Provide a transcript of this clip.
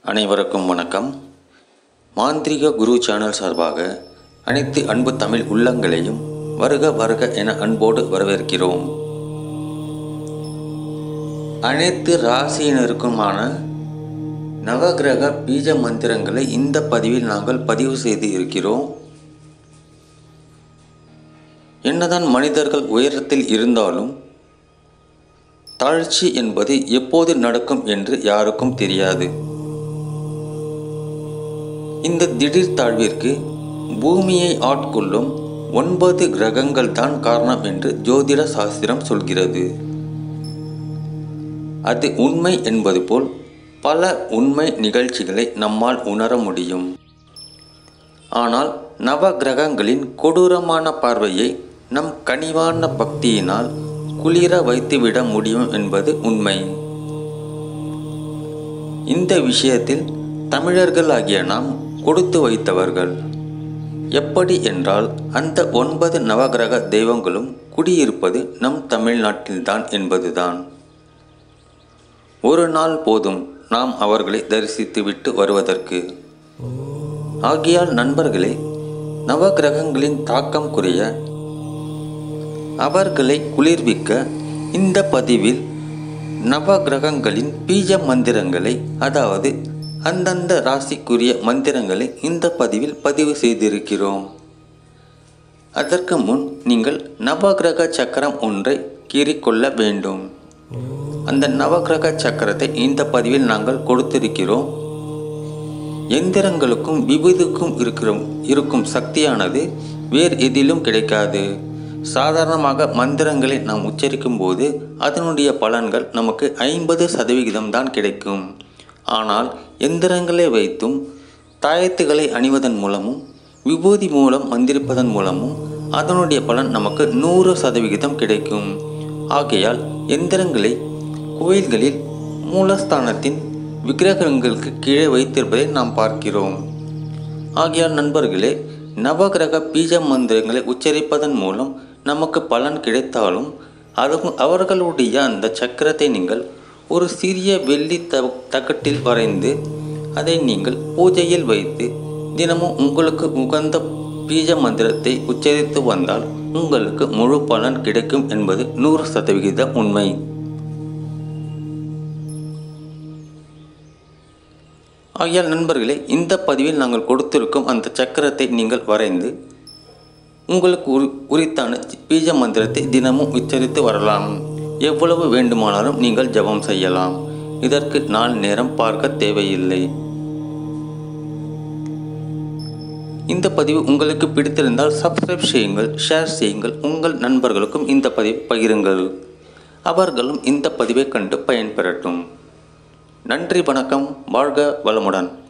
அனைவருக்கும் வணக்கம். மாந்திரிக குரு சேனல் சார்பாக அனைத்து அன்பு தமிழ் உள்ளங்களையும் வருக வருக என அன்போடு வரவேற்கிறோம். அனைத்து ராசியினருக்குமான நவகிரக பீஜ மந்திரங்களை இந்த பதிவில் நாங்கள் பதிவு செய்து இருக்கிறோம். என்னதான் மனிதர்கள் உயரத்தில் இருந்தாலும் தாழ்ச்சி என்பது எப்போது நடக்கும் என்று யாருக்கும் தெரியாது. இந்த திடீர் தாழ்விற்கு பூமியை ஆட்கொள்ளும் 9 கிரகங்கள் தான் காரணம் என்று ஜோதிட சாஸ்திரம் சொல்கிறது. அது உண்மை என்பது போல் பல உண்மை நிகழ்ச்சிகளை நம்மால் உணர முடியும். ஆனால் நவ கிரகங்களின் கொடூரமான பார்வையை நம் கனிவான பக்தியினால் குளிர வைத்துவிட முடியும் என்பது உண்மை. இந்த விஷயத்தில் தமிழர்களாகிய நாம் கொடுத்து வைத்தவர்கள். எப்படி என்றால் அந்த 9 நவகிரக தெய்வங்களும் குடியிருப்பது நம் தமிழ்நாட்டில்தான் என்பதுதான். ஒரு நாள் போதும் நாம் அவர்களை தரிசித்துவிட்டு வருவதற்கு. ஆகையால் நண்பர்களே, நவகிரகங்களின் தாக்கம் குறைய, அவர்களை குளிர்விக்க இந்த பதிவில் நவகிரகங்களின் பீஜ மந்திரங்களை, அதாவது அந்தந்த ராசிக்குரிய மந்திரங்களை இந்த பதிவில் பதிவு செய்திருக்கிறோம். அதற்கு முன் நீங்கள் நவகிரக சக்கரம் ஒன்றை கீறிக்கொள்ள வேண்டும். அந்த நவகிரக சக்கரத்தை இந்த பதிவில் நாங்கள் கொடுத்திருக்கிறோம். எந்திரங்களுக்கும் விபூதிக்கும் இருக்கும் சக்தியானது வேறு எதிலும் கிடைக்காது. சாதாரணமாக மந்திரங்களை நாம் உச்சரிக்கும் போது அதனுடைய பலன்கள் நமக்கு 50% தான் கிடைக்கும். ஆனால் எந்திரங்களை வைத்தும் தாயத்துகளை அணிவதன் மூலமும் விபூதி மூலம் மந்திரிப்பதன் மூலமும் அதனுடைய பலன் நமக்கு 100% கிடைக்கும். ஆகையால் எந்திரங்களை கோயில்களில் மூலஸ்தானத்தின் விக்கிரகங்களுக்கு கீழே வைத்திருப்பதை நாம் பார்க்கிறோம். ஆகையால் நண்பர்களே, நவகிரக பீஜ மந்திரங்களை உச்சரிப்பதன் மூலம் நமக்கு பலன் கிடைத்தாலும் அவர்களுடைய அந்த சக்கரத்தை நீங்கள் ஒரு சிறிய வெள்ளி தகட்டில் வரைந்து அதை நீங்கள் பூஜையில் வைத்து தினமும் உங்களுக்கு உகந்த பீஜ மந்திரத்தை உச்சரித்து வந்தால் உங்களுக்கு முழு பலன் கிடைக்கும் என்பது 100% உண்மை. ஆகையால் நண்பர்களே, இந்த பதிவில் நாங்கள் கொடுத்திருக்கும் அந்த சக்கரத்தை நீங்கள் வரைந்து உங்களுக்கு உரித்தான பீஜ மந்திரத்தை தினமும் உச்சரித்து வரலாம். எவ்வளவு வேண்டுமானாலும் நீங்கள் ஜபம் செய்யலாம். இதற்கு நாள் நேரம் பார்க்க தேவையில்லை. இந்த பதிவு உங்களுக்கு பிடித்திருந்தால் சப்ஸ்கிரைப் செய்யுங்கள், ஷேர் செய்யுங்கள். உங்கள் நண்பர்களுக்கும் இந்த பதிவை பகிருங்கள். அவர்களும் இந்த பதிவை கண்டு பயன்பெறட்டும். நன்றி, வணக்கம். வாழ்க வளமுடன்.